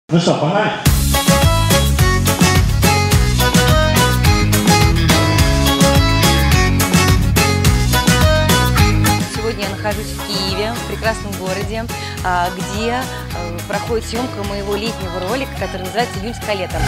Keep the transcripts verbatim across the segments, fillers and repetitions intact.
Ну что, погнали? Сегодня я нахожусь в Киеве, в прекрасном городе, где проходит съемка моего летнего ролика, который называется «Июньское лето».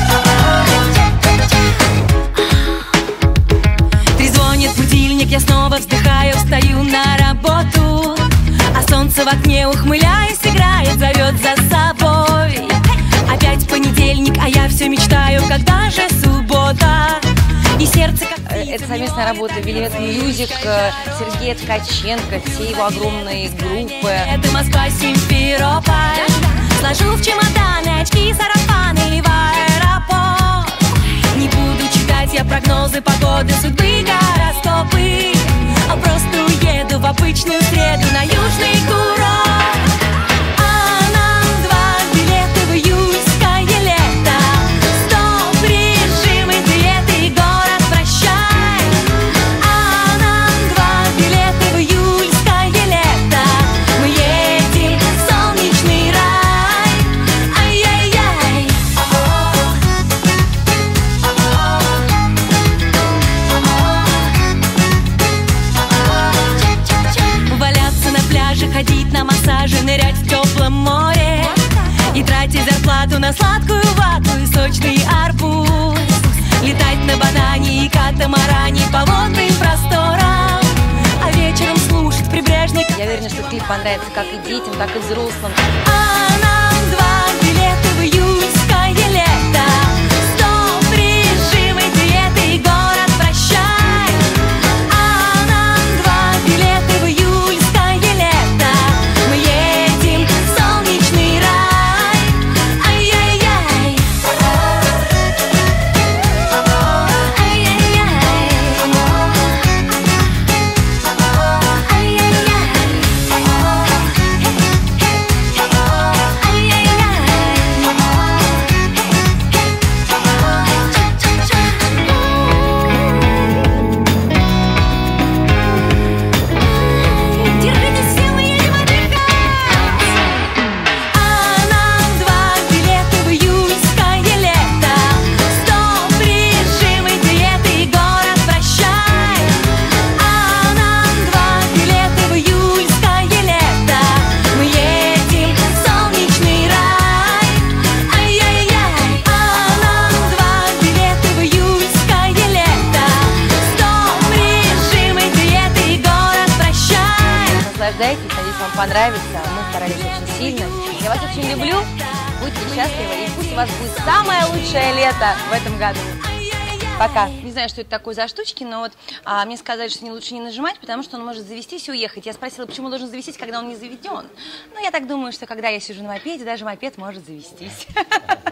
Трезвонит будильник, я снова вздыхаю, встаю на работу, а солнце в окне, ухмыляясь, играет, зовет за собой. Опять понедельник, а я все мечтаю, когда же суббота. И сердце как... Это совместная работа Velvet Music, Сергея Ткаченко, всей его огромной группы. Это Москва, Симферополь. Сложу в чемоданы очки, сарафаны в аэропорт. Не буду читать я прогнозы погоды, судьбы, гороскопы, а просто уеду в обычную среду на южный курорт. А нам два билета в июльское лето. Стоп, режим и диеты, и город прощай. А нам два билета в июльское лето. Мы едем в солнечный рай. Ай-яй-яй. Валяться на пляже, ходить на массаже, нырять в теплом море и тратить зарплату на сладкую вату и сочный арбуз. Летать на банане и катамаране по водным просторам, а вечером слушать прибрежный. Я уверена, что клип понравится как и детям, так и взрослым. А нам два билета в июльское лето. Стоп, режим и диеты, и город прощай. А нам два билета в июльское лето. Мы едем в солнечный рай. Ай-яй-яй. Ай-яй-яй. Держитесь все, мы едем отдыхать. А нам два билета в июльское лето. Стоп, режим и диеты, и город прощай. А нам два билета в июльское лето. Мы едем в солнечный рай. Ай-яй-яй. А нам два билета в июльское лето. Стоп, режим и диеты, и город прощай. Наслаждайтесь, надеюсь, вам понравится. Мы старались очень сильно. Я вас очень люблю. Будьте счастливы, и пусть у вас будет самое лучшее лето в этом году. Пока. Не знаю, что это такое за штучки, но вот а, мне сказали, что не лучше не нажимать, потому что он может завестись и уехать. Я спросила, почему он должен завестись, когда он не заведен. Ну, я так думаю, что когда я сижу на мопеде, даже мопед может завестись.